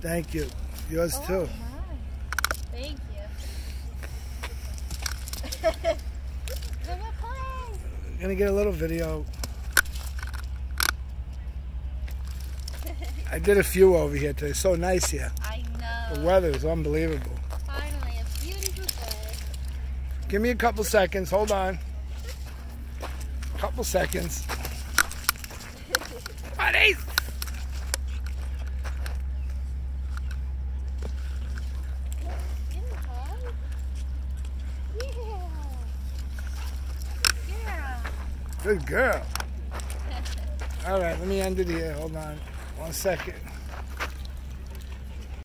Thank you. Yours too. Thank you. Gonna get a little video. I did a few over here today. It's so nice here. I know. The weather is unbelievable. Finally, a beautiful day. Give me a couple seconds. Hold on. Couple seconds. Buddy! Good girl. All right, let me end it here. Hold on. 1 second.